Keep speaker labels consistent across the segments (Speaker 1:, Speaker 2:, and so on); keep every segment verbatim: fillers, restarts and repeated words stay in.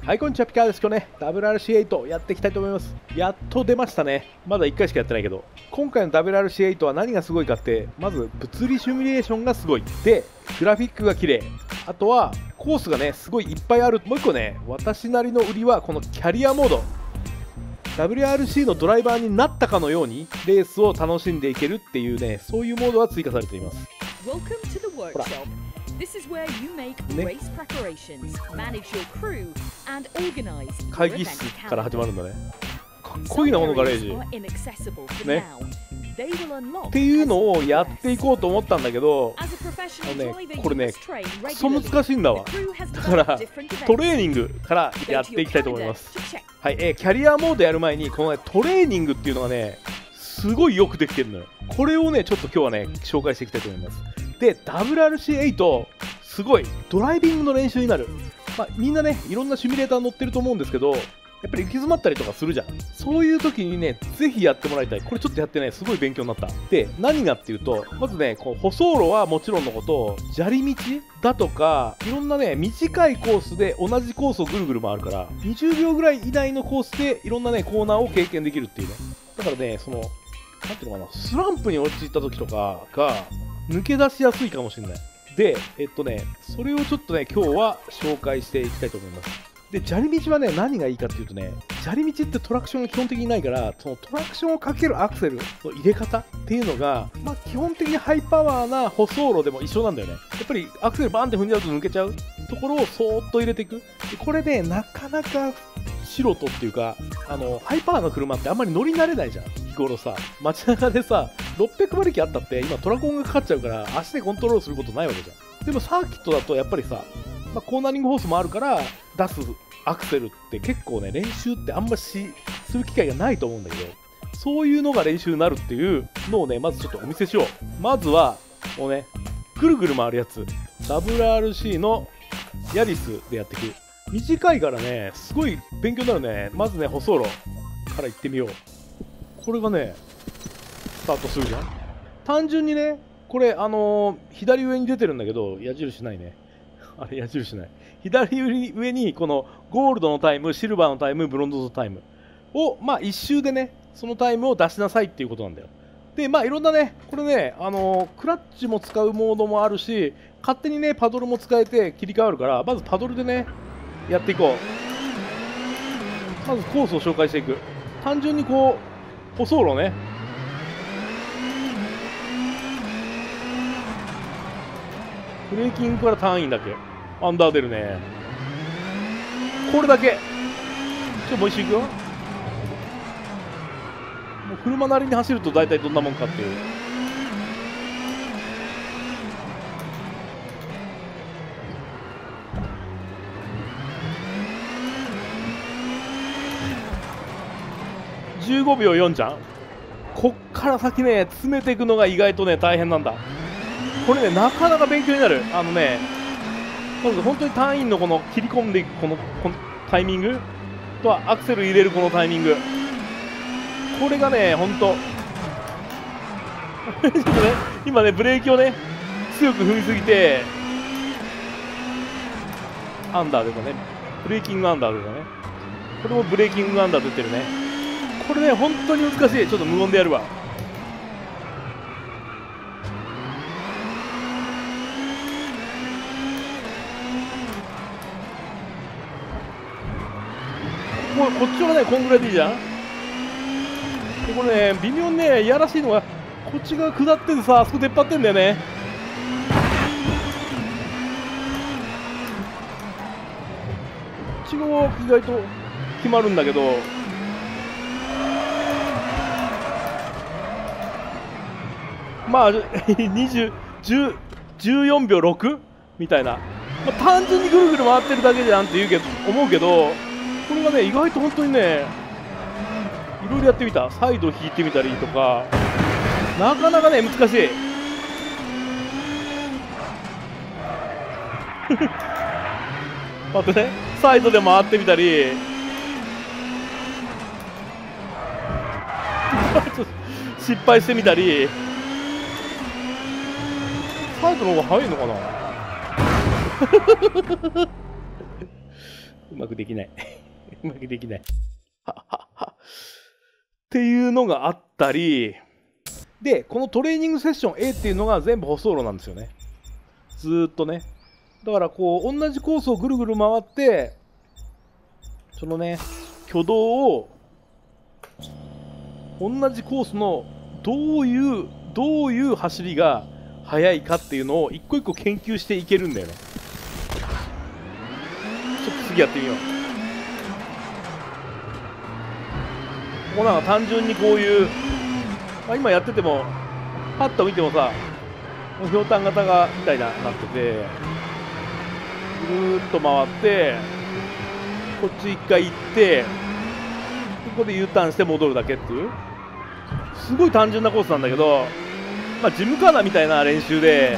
Speaker 1: はい、こんにちは、ピカーです。今日ね、ダブリューアールシーエイト やっていきたいと思います。やっと出ましたね。まだいっかいしかやってないけど。今回の ダブリューアールシーエイト は何がすごいかって、まず物理シミュレーションがすごい。で、グラフィックが綺麗。あとは、コースがね、すごいいっぱいある。もういっこね、私なりの売りは、このキャリアモード。ダブリューアールシー のドライバーになったかのように、レースを楽しんでいけるっていうね、そういうモードが追加されています。ほら。
Speaker 2: This is where you make race preparations, manage your crew, and organize
Speaker 1: 会議室から始まるんだね。かっこいいな、このガレージ。ね。っていうのをやっていこうと思ったんだけど、あのね、これね、クソ難しいんだわ。だから、トレーニングからやっていきたいと思います。はい、えー、キャリアモードやる前に、この、ね、トレーニングっていうのがね、すごいよくできてるのよ。これをね、ちょっと今日はね、紹介していきたいと思います。で、ダブリューアールシーエイト、すごいドライビングの練習になる。まあ、みんなね、いろんなシミュレーター乗ってると思うんですけど、やっぱり行き詰まったりとかするじゃん。そういう時にね、ぜひやってもらいたい。これちょっとやってね、すごい勉強になった。で、何がっていうと、まずね、こう舗装路はもちろんのこと、砂利道だとか、いろんなね、短いコースで同じコースをぐるぐる回るから、にじゅうびょうぐらい以内のコースでいろんなね、コーナーを経験できるっていうね。だからね、その、なんていうのかな、スランプに陥った時とかが、抜け出しやすいかもしれない。で、えっとね、それをちょっとね、今日は紹介していきたいと思います。で、砂利道はね、何がいいかっていうとね、砂利道ってトラクションが基本的にないから、そのトラクションをかけるアクセルの入れ方っていうのが、まあ、基本的にハイパワーな舗装路でも一緒なんだよね。やっぱりアクセルバーンって踏んじゃうと抜けちゃうところをそーっと入れていく。でこれね、なかなか素人っていうか、あの、ハイパワーの車ってあんまり乗り慣れないじゃん。日頃さ、街中でさ、ろっぴゃく馬力あったって今トラコンがかかっちゃうから足でコントロールすることないわけじゃん。でもサーキットだとやっぱりさ、まあ、コーナリングホースもあるから出すアクセルって結構ね練習ってあんましする機会がないと思うんだけど、そういうのが練習になるっていうのをねまずちょっとお見せしよう。まずはもうねぐるぐる回るやつ ダブリューアールシー のヤリスでやっていく。短いからねすごい勉強になるね。まずね舗装路から行ってみよう。これがねスタートするじゃん。単純にねこれあのー、左上に出てるんだけど矢印ないね。あれ矢印ない。左上にこのゴールドのタイム、シルバーのタイム、ブロンズのタイムをまあ一周でねそのタイムを出しなさいっていうことなんだよ。でまあいろんなねこれねあのー、クラッチも使うモードもあるし勝手にねパドルも使えて切り替わるからまずパドルでねやっていこう。まずコースを紹介していく。単純にこう舗装路ね。ブレーキングからターンインだけアンダー出るね。これだけ。ちょっともう一周いくよ。もう車なりに走ると大体どんなもんかっていう。じゅうごびょうよんじゃん。こっから先ね詰めていくのが意外とね大変なんだ。これねなかなか勉強になる。あのねまず本当にターンインのこの切り込んでいくこのこのタイミングとはアクセル入れるこのタイミング、これがね本当ちょっとね今ねブレーキをね強く踏みすぎてアンダー出たね。ブレーキングアンダー出たね。これもブレーキングアンダー出てるね。これね本当に難しい。ちょっと無音でやるわ。ここっちはねこんぐらいでいいじゃん。でこれね微妙にねいやらしいのがこっちが下っててさあそこ出っ張ってんだよね。こっち側意外と決まるんだけどまあにじゅう、じゅう、じゅうよんびょうろくみたいな、まあ、単純にぐるぐる回ってるだけじゃんって言うけど思うけどこれがね意外と本当にねいろいろやってみた。サイド引いてみたりとかなかなかね難しい待ってねサイドで回ってみたり失敗してみたり。サイドの方が速いのかなうまくできない。うまくできない。ははは。っていうのがあったり、で、このトレーニングセッション A っていうのが全部舗装路なんですよね。ずーっとね。だからこう、同じコースをぐるぐる回って、そのね、挙動を、同じコースのどういう、どういう走りが速いかっていうのを一個一個研究していけるんだよね。ちょっと次やってみよう。ここなんか単純にこういう、まあ、今やっててもパッと見てもさ、ひょうたん型がみたいななってて、ぐるーっと回ってこっち一回行って、ここで U ターンして戻るだけっていうすごい単純なコースなんだけど、まあ、ジムカーナみたいな練習で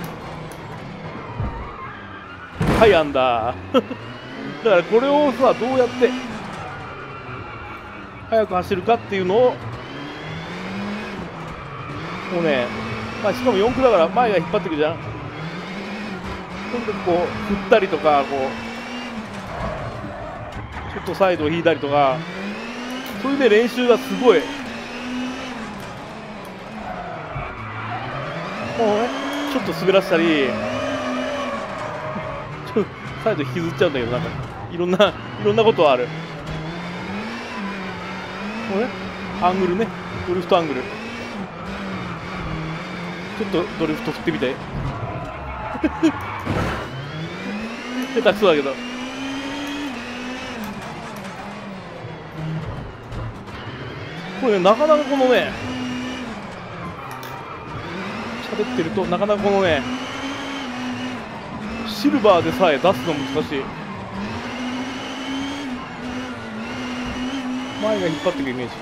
Speaker 1: はいアンダーだからこれをさ、どうやって速く走るかっていうのをもうね、まあ、しかもよん区だから前が引っ張ってくるじゃん。とにかくこう振ったりとか、こうちょっとサイドを引いたりとか、そういうね練習がすごい。もうね、ちょっと滑らせたり、ちょっとサイド引きずっちゃうんだけど、なんかいろんないろんなことはある。これね、アングルね、ドリフトアングル。ちょっとドリフト振ってみて。下手くそだけど。これね、なかなかこのね、喋ってるとなかなかこのね、シルバーでさえ出すの難しい。前が引っ張っていくイメージ。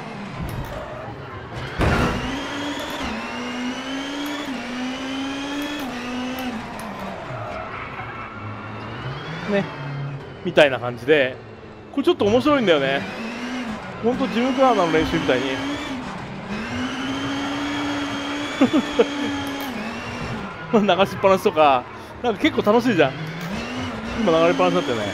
Speaker 1: ね、みたいな感じで、これちょっと面白いんだよね。ほんとジムカーナの練習みたいに流しっぱなしとか、なんか結構楽しいじゃん。今流れっぱなしだったよね。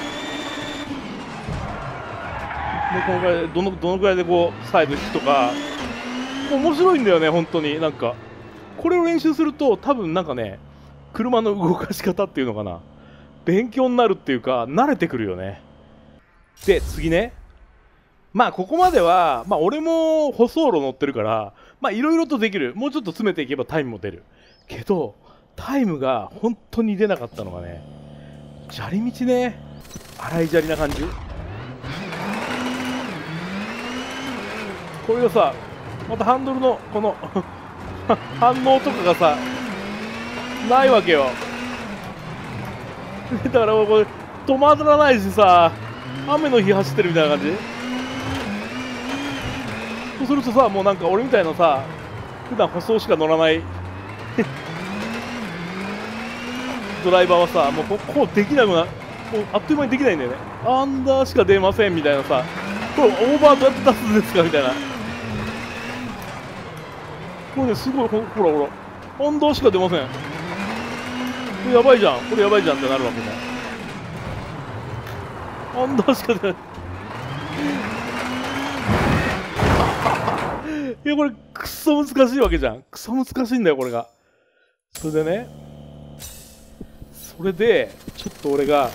Speaker 1: でこのぐらいどのどのぐらいでこうサイド引くとか面白いんだよね。本当になんかこれを練習すると多分なんかね、車の動かし方っていうのかな、勉強になるっていうか慣れてくるよね。で次ね、まあここまではまあ俺も舗装路乗ってるからまあいろいろとできる。もうちょっと詰めていけばタイムも出るけど、タイムが本当に出なかったのがね、砂利道ね、荒い砂利な感じ。これがさ、またハンドルのこの反応とかがさないわけよ。だからこれ止まらないしさ、雨の日走ってるみたいな感じ。そうするとさ、もうなんか俺みたいなさ、普段舗装しか乗らないドライバーはさ、もうここうできなくな、もうあっという間にできないんだよね。アンダーしか出ませんみたいなさ、これオーバーどうやって出すんですかみたいな。これね、すごい、ほらほら、アンダーしか出ません。これやばいじゃん、これやばいじゃんってなるわけね。アンダーしか出ない。いや、これクソ難しいわけじゃん。クソ難しいんだよこれが。それでね、それでちょっと俺が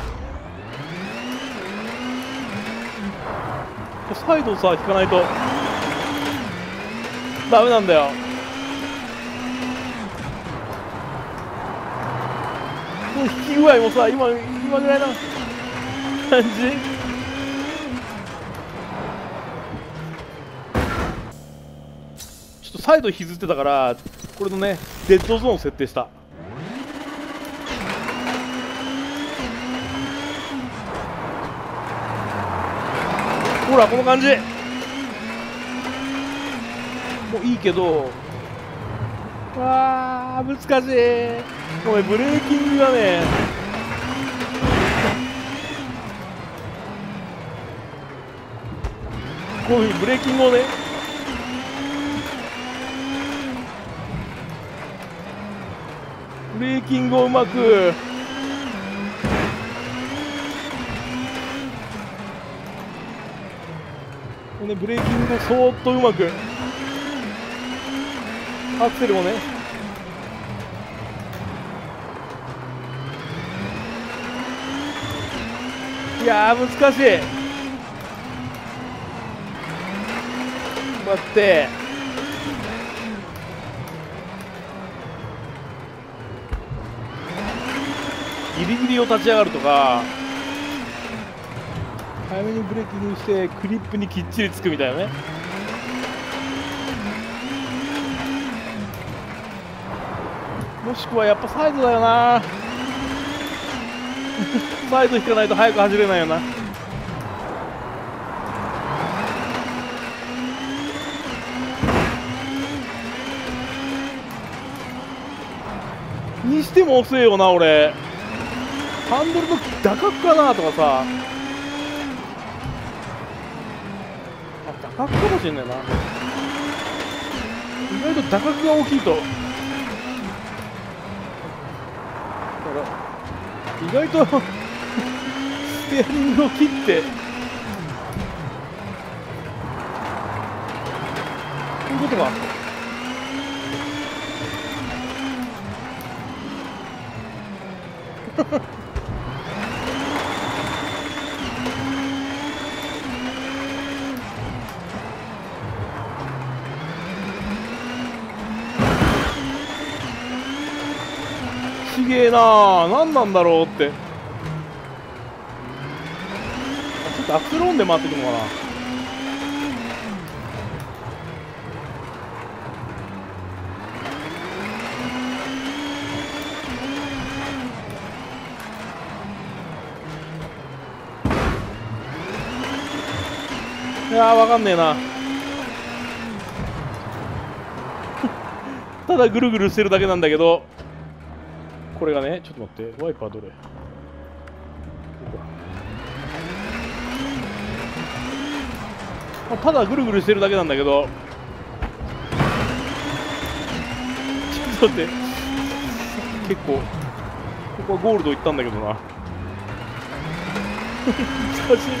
Speaker 1: サイドをさ引かないとダメなんだよ。この引き具合もさ、今今ぐらいな感じ。ちょっとサイド引きずってたから、これのねデッドゾーンを設定した。ほらこの感じもういいけど、わー難しい。もうねブレーキングがね、こういうブレーキングをね、ブレーキングをうまくね、ブレーキングをそーっとうまくアクセルもねいやー難しい。待ってギリギリを立ち上がるとか早めにブレーキングしてクリップにきっちりつくみたいなね。もしくはやっぱサイドだよなサイド引かないと早く走れないよな。にしても遅えよな俺。ハンドルの打角かなとかさ、あ打角かもしれないな。意外と打角が大きいと意外とステアリングを切ってこういうことか。ちげえなあ、何なんだろうって。ちょっとアクセルオンで回ってくるのかな。いやーわかんねえなただぐるぐるしてるだけなんだけど、これがね、ちょっと待って、ワイパーどれ？ただぐるぐるしてるだけなんだけど、ちょっと待って、結構、ここはゴールドいったんだけどな。難しい。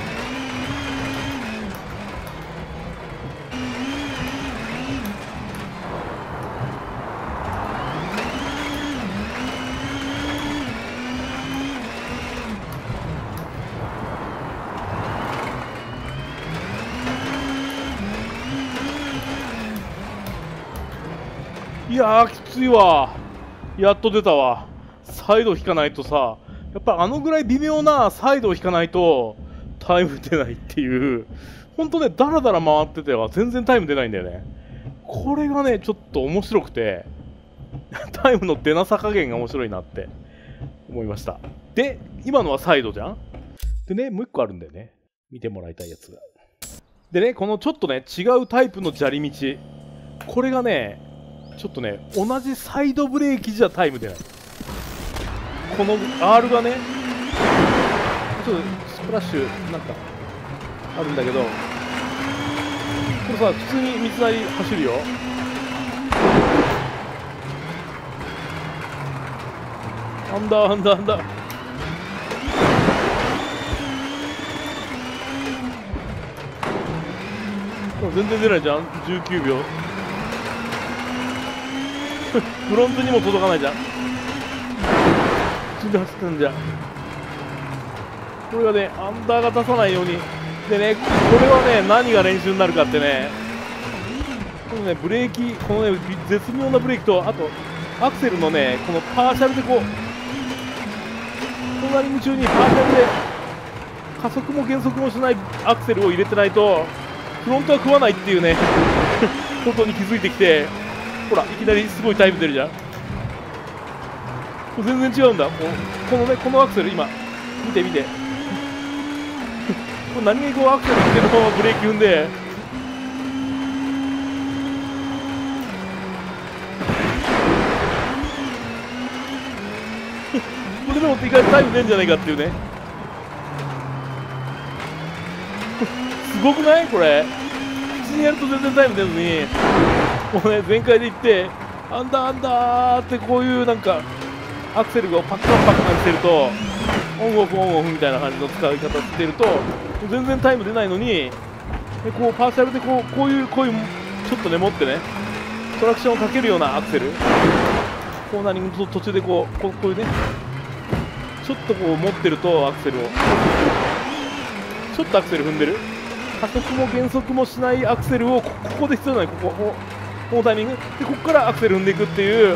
Speaker 1: いやーきついわ。やっと出たわ。サイド引かないとさ、やっぱあのぐらい微妙なサイドを引かないとタイム出ないっていう、ほんとねダラダラ回ってては全然タイム出ないんだよね。これがねちょっと面白くてタイムの出なさ加減が面白いなって思いました。で今のはサイドじゃん。でねもう一個あるんだよね、見てもらいたいやつが。でねこのちょっとね違うタイプの砂利道、これがねちょっとね同じサイドブレーキじゃタイム出ない。この アール がねちょっとスプラッシュなんかあるんだけど、これさ普通に道なり走るよ。アンダーアンダーアンダー全然出ないじゃん。じゅうきゅうびょうフロントにも届かないじゃん。普通に走ってんじゃん。これがねアンダーが出さないようにでね、これはね何が練習になるかってね、このねブレーキ、このね絶妙なブレーキと、あとアクセルのねこのパーシャルでこうコーナリング中にパーシャルで加速も減速もしないアクセルを入れてないとフロントは食わないっていうねことに気づいてきて、ほらいきなりすごいタイム出るじゃん。全然違うんだ。ここのねこのアクセル今見て見てこれ何気にこうアクセル入れるままブレーキ踏んでこれでもって意外とタイム出るんじゃないかっていうねすごくないこれ。普通にやると全然タイム出るのに、もうね全開でいってアンダーアンダーってこういうなんかアクセルがパッカンパッカンしてるとオンオフオンオフみたいな感じの使い方してると全然タイム出ないのに、 でこうパーシャルでこうこういうこういうちょっとね持ってねトラクションをかけるようなアクセル、コーナリングの途中でこうこうこういうねちょっとこう持ってるとアクセルをちょっとアクセル踏んでる、加速も減速もしないアクセルをここで必要ない、ここここのタイミングでここからアクセル踏んでいくっていう。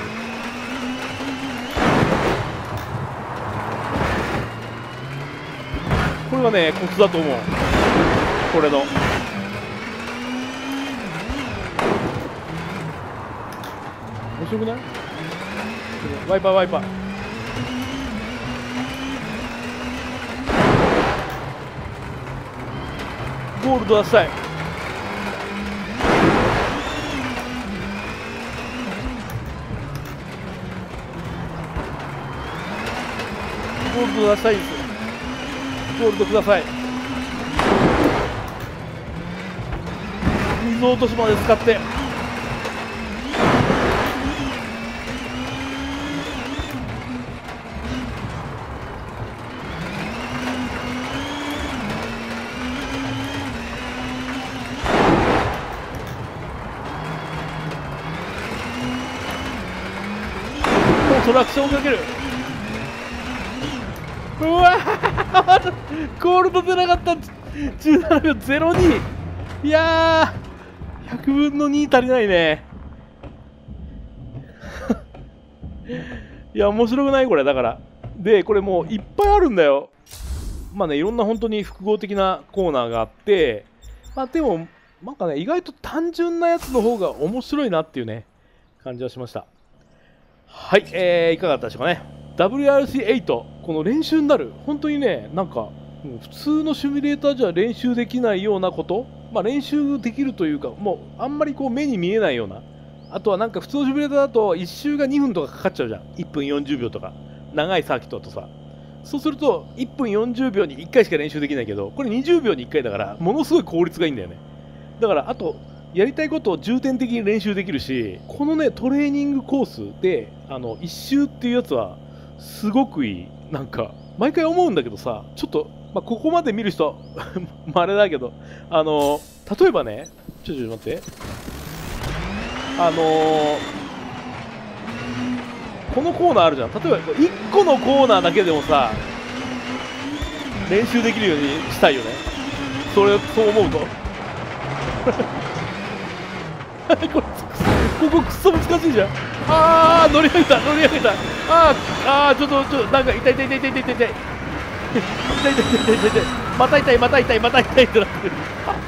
Speaker 1: これがねコツだと思う、これの。面白くない？ワイパーワイパー。ゴールド出したい。ゴールド出したいです。ゴールドください。水落としまで使って。トラクションをかける。うわゴールド出なかった。じゅうななびょうゼロに。いやーひゃくぶんのに足りないねいや面白くないこれ。だからでこれもういっぱいあるんだよ。まあねいろんな本当に複合的なコーナーがあって、まあでもなんかね意外と単純なやつの方が面白いなっていうね感じはしました。はい、えー、いかがだったでしょうかね。 ダブリューアールシーエイト この練習になる。本当にねなんか普通のシミュレーターじゃ練習できないようなこと、まあ、練習できるというかもうあんまりこう目に見えないような、あとはなんか普通のシミュレーターだといっ周がにふんとかかかっちゃうじゃん。いっぷんよんじゅうびょうとか長いサーキットだとさ、そうするといっぷんよんじゅうびょうにいっかいしか練習できないけど、これにじゅうびょうにいっかいだからものすごい効率がいいんだよね。だからあとやりたいことを重点的に練習できるし、このねトレーニングコースであのいっ周っていうやつはすごくいい。なんか毎回思うんだけどさ、ちょっと、まあ、ここまで見る人あれだけど、あの例えばねちょっと待って、あのー、このコーナーあるじゃん。例えばいっこのコーナーだけでもさ練習できるようにしたいよね。それそう思うとこれここくっそ難しいじゃん。あー乗り上げた乗り上げた。あーあーちょっとちょっとなんか痛い痛い痛い痛い痛い痛い痛い痛い痛い痛い痛い痛いまた痛いまた痛いまた痛いってなってる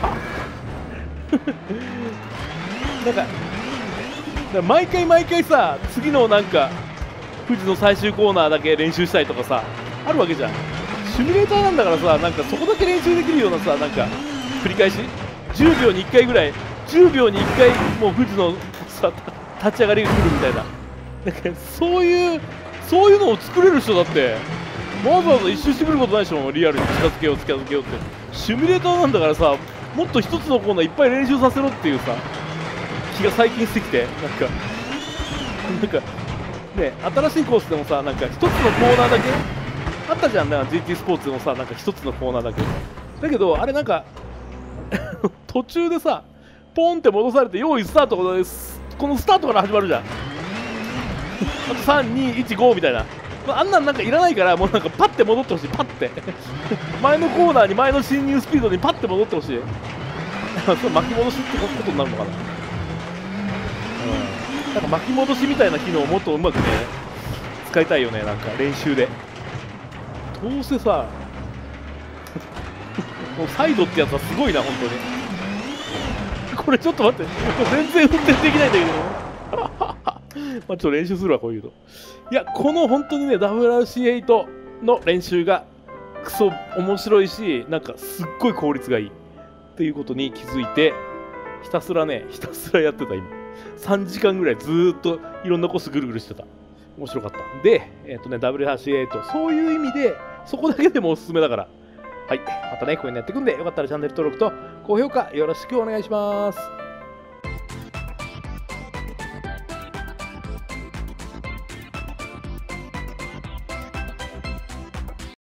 Speaker 1: なんか毎回毎回さ次のなんか富士の最終コーナーだけ練習したいとかさあるわけじゃん。シミュレーターなんだからさ、なんかそこだけ練習できるようなさ、なんか繰り返しじゅうびょうにいっかいぐらいじゅうびょうにいっかいもう富士のさ立ち上がりが来るみたいな、なんかそういうそういうのを作れる人だってわざわざ一周してくることないでしょ。リアルに近づけよう近づけようってシミュレーターなんだからさ、もっと一つのコーナーいっぱい練習させろっていうさ気が最近してきて、なんかなんかね新しいコースでもさ、なんか一つのコーナーだけあったじゃん。なんか ジーティー スポーツでもさ、なんか一つのコーナーだけだけどあれなんか途中でさポンって戻されて用意スタートです。このスタートから始まるじゃんあとさんにいちごみたいな、あんなんなんかいらないから、もうなんかパッて戻ってほしい。パッて前のコーナーに前の進入スピードにパッて戻ってほしいそれ巻き戻しってことになるのかな。うん、なんか巻き戻しみたいな機能をもっとうまくね使いたいよね。なんか練習でどうせさもうサイドってやつはすごいな本当に。これちょっと待って、全然運転できないんだけどまあちょっと練習するわこういうの。いやこの本当にね ダブリューアールシーエイト の練習がクソ面白いし、なんかすっごい効率がいいっていうことに気づいて、ひたすらねひたすらやってた。今さんじかんぐらいずーっといろんなコースぐるぐるしてた。面白かった。で、えっとね ダブリューアールシーエイト そういう意味でそこだけでもおすすめだから、はい、またねこういうのやっていくんで、よかったらチャンネル登録と高評価よろしくお願いします。